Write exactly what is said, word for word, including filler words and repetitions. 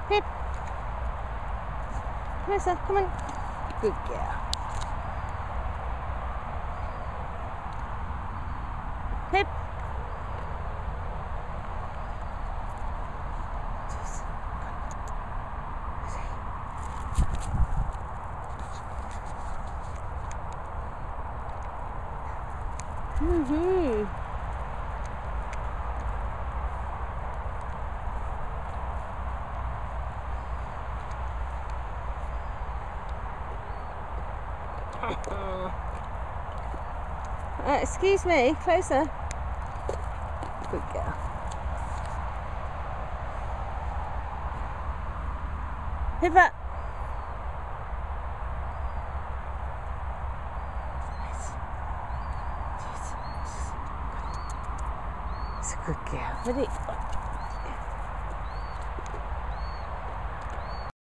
Pip. Closer, come on. Good girl. Pip. Woohoo! Uh, excuse me, closer. Good girl. Pippa. It's a good girl. Ready?